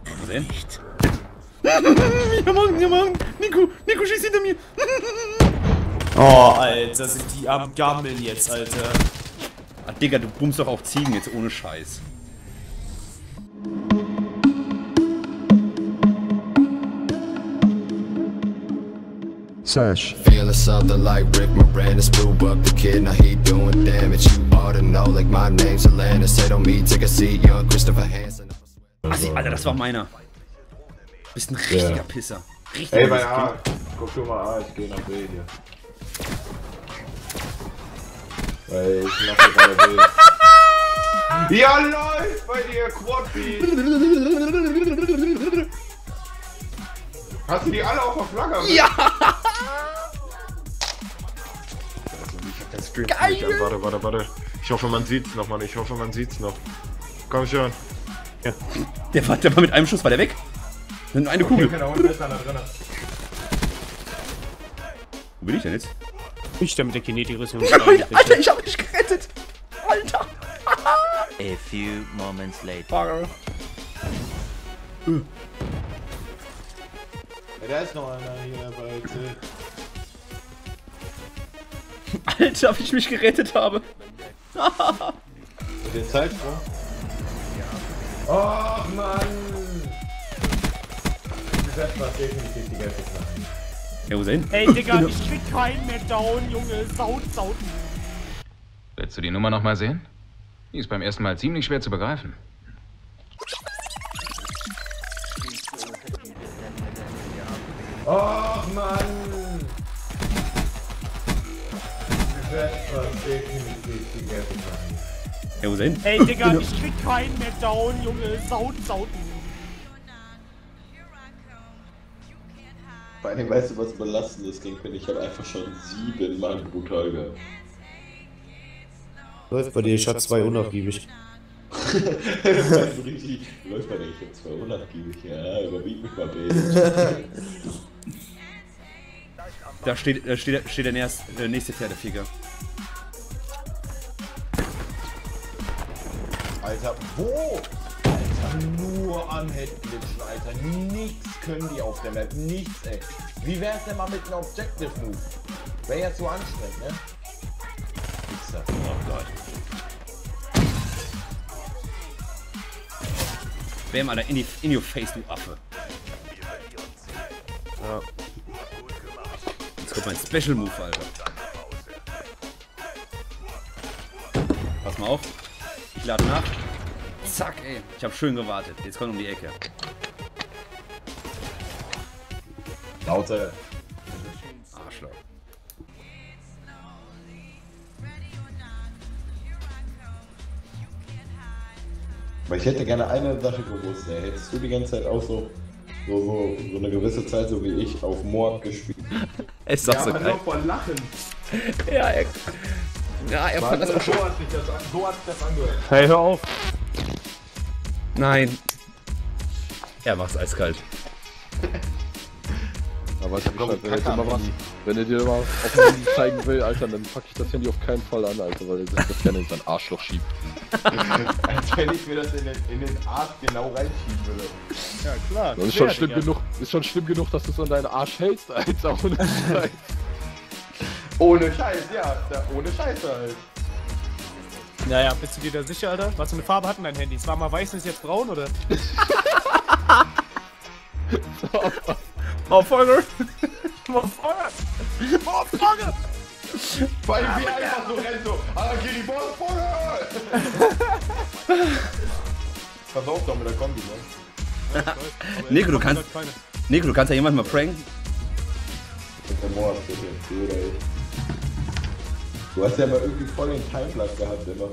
Mal sehen. Ja, Mann. Nico schießt hinter mir. Oh, Alter, sind die am Gammeln jetzt, Alter. Ah, Digga, du bummst doch auch Ziegen jetzt ohne Scheiß. Sash. Feeling something like Rick Moranis, blew up the kid, now he doing damage. You ought to know, like my name's Atlantis. Say on me, take a seat, young Christopher Hansen. Alter, das war meiner. Bist ein richtiger Pisser. Richtiger Ey, bei Pisser. A. Guck du mal A, ich geh nach B hier. Weil ich mach hier gerade B. Ja, läuft bei dir, Quad-Beat! Hast du die alle auf der Flagge? Ja! Geil! Warte. Ich hoffe, man sieht's noch, Mann. Ich hoffe, man sieht's noch. Komm schon. Ja. Der war mit einem Schuss, war der weg? Nur eine Kugel. Okay, da unten ist einer drin. Wo bin ich denn jetzt? Ich der mit der Kinetik-Rüstung. Alter, ich hab dich gerettet! Alter! A few moments later. Ja, da ist noch einer hier bei C. Alter, wie ich mich gerettet habe! Mit den Zeitsprung? Oh Mann! Das war definitiv die ganze Zeit. Ja, wo ist er hin? Ey, Digga, ich krieg keinen mehr down, Junge. Saut. Willst du die Nummer noch mal sehen? Die ist beim ersten Mal ziemlich schwer zu begreifen. Oh Mann! Das war definitiv die ganze Zeit. Ja, wo ist er hin? Ey, Digga, ich krieg keinen mehr down, Junge. Saut. Vor allem, weißt du, was belastend ist, King? Ich habe einfach schon 7 Mal brutal gehabt. Läuft bei dir, ich hab 2 unnachgiebig. Richtig, läuft bei dir, ich hab 2 unnachgiebig. Ja, überbiet mich mal, Baby. Da steht der nächste Pferdeficker. Alter, wo? Alter, nur am Headglitchen, Alter. Nichts können die auf der Map. Nichts, ey. Wie wär's denn mal mit einem Objective Move? Wäre ja zu anstrengend, ne? Wichser. Oh Gott. Bam, Alter, in your face, du Affe. Ja. Jetzt kommt mein Special Move, Alter. Pass mal auf. Ich lade nach. Zack, ey. Ich hab schön gewartet. Jetzt kommt um die Ecke. Laute. Arschloch. Aber ich hätte gerne eine Sache gewusst, ey. Hättest du die ganze Zeit auch so eine gewisse Zeit, so wie ich, auf Moab gespielt? Es ist doch so geil. Vor Lachen. Ja, er fand das auch schon. So hat sich das angehört. Hey, hör auf. Nein. Er macht's eiskalt. Aber ich wenn er dir mal auf dem Handy zeigen will, Alter, dann pack ich das Handy auf keinen Fall an, Alter, weil er sich das gerne in sein Arschloch schiebt. Als wenn ich mir das in den Arsch genau reinschieben würde. Ja, klar. Das ist schon schlimm genug, dass du es an deinen Arsch hältst, Alter, ohne Scheiß. Ohne Scheiß, ja. Ohne Scheiße halt. Naja, bist du dir da sicher, Alter? Was für eine Farbe hat denn dein Handy? Es war mal weiß und ist jetzt braun, oder? Auffolger! Vorfrage! Weil wie einfach so rennt so. Ah, geh die Vorfrage! Pass auf doch mit der Kombi, ne? Nico, du kannst ja jemanden mal pranken. Der Moab, bitte. Du hast ja mal irgendwie voll den Timeplatz gehabt, immer.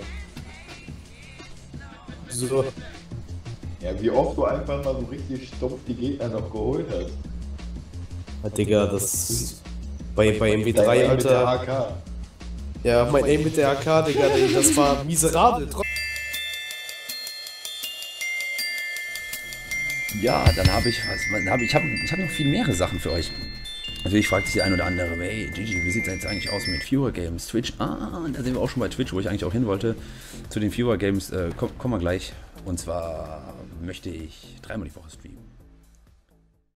So. Ja, wie oft du einfach mal so richtig stumpf die Gegner noch geholt hast. Ja, Digga, das... Bei MW3, Mit der Alter... AK. Ja, mein Aim mit der AK, Digga, das war miserabel. Ja, dann habe ich was. Ich hab noch viel mehrere Sachen für euch. Natürlich fragt sich die ein oder andere, hey Gigi, wie sieht es jetzt eigentlich aus mit Viewer Games? Twitch? Ah, da sind wir auch schon bei Twitch, wo ich eigentlich auch hin wollte. Zu den Viewer Games kommen wir gleich. Und zwar möchte ich 3-mal die Woche streamen.